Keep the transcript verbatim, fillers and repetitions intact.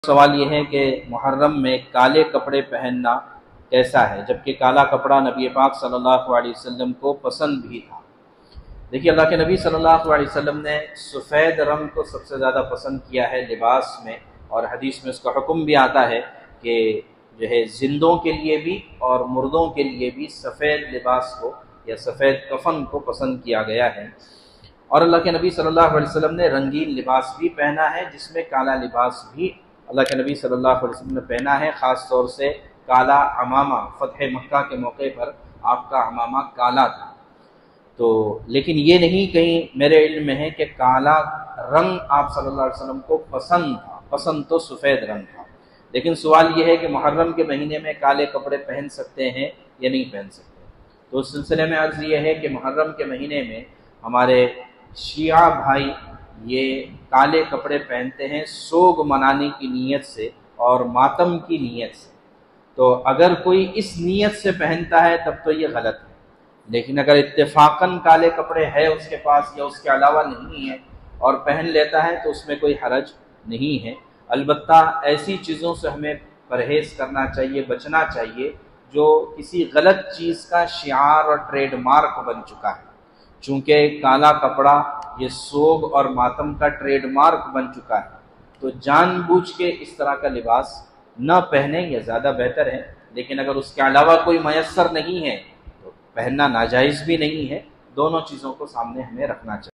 سوال یہ ہے کہ محرم میں کالے کپڑے پہننا کیسا ہے، جبکہ کالا کپڑا نبی پاک صلی اللہ علیہ وسلم کو پسند بھی تھا۔ دیکھیے، اللہ کے نبی صلی اللہ علیہ وسلم نے سفید رنگ کو سب سے زیادہ پسند کیا ہے لباس میں، اور حدیث میں اس کا حکم بھی آتا ہے کہ جو ہے زندوں کے لیے بھی اور مردوں کے لیے بھی سفید لباس کو یا سفید کفن کو پسند کیا گیا ہے۔ اور اللہ کے نبی صلی اللہ علیہ وسلم نے رنگین لباس بھی پہنا ہے، جس میں کالا لباس بھی اللہ کے نبی صلی اللہ علیہ وسلم نے پہنا ہے، خاص طور سے کالا عمامہ۔ فتح مکہ کے موقع پر آپ کا عمامہ کالا تھا، تو لیکن یہ نہیں کہیں میرے علم میں ہے کہ کالا رنگ آپ صلی اللہ علیہ وسلم کو پسند تھا، پسند تو سفید رنگ تھا۔ لیکن سوال یہ ہے کہ محرم کے مہینے میں کالے کپڑے پہن سکتے ہیں یا نہیں پہن سکتے۔ تو اس سلسلے میں عرض یہ ہے کہ محرم کے مہینے میں ہمارے شیعہ بھائی یہ کالے کپڑے پہنتے ہیں سوگ منانے کی نیت سے اور ماتم کی نیت سے۔ تو اگر کوئی اس نیت سے پہنتا ہے تب تو یہ غلط ہے، لیکن اگر اتفاقاً کالے کپڑے ہے اس کے پاس یا اس کے علاوہ نہیں ہے اور پہن لیتا ہے تو اس میں کوئی حرج نہیں ہے۔ البتہ ایسی چیزوں سے ہمیں پرہیز کرنا چاہیے، بچنا چاہیے جو کسی غلط چیز کا شعار اور ٹریڈ مارک بن چکا ہے۔ چونکہ کالا کپڑا یہ سوگ اور ماتم کا ٹریڈ مارک بن چکا ہے، تو جان بوجھ کے اس طرح کا لباس نہ پہنیں یہ زیادہ بہتر ہے۔ لیکن اگر اس کے علاوہ کوئی میسر نہیں ہے تو پہننا ناجائز بھی نہیں ہے۔ دونوں چیزوں کو سامنے ہمیں رکھنا چاہیے۔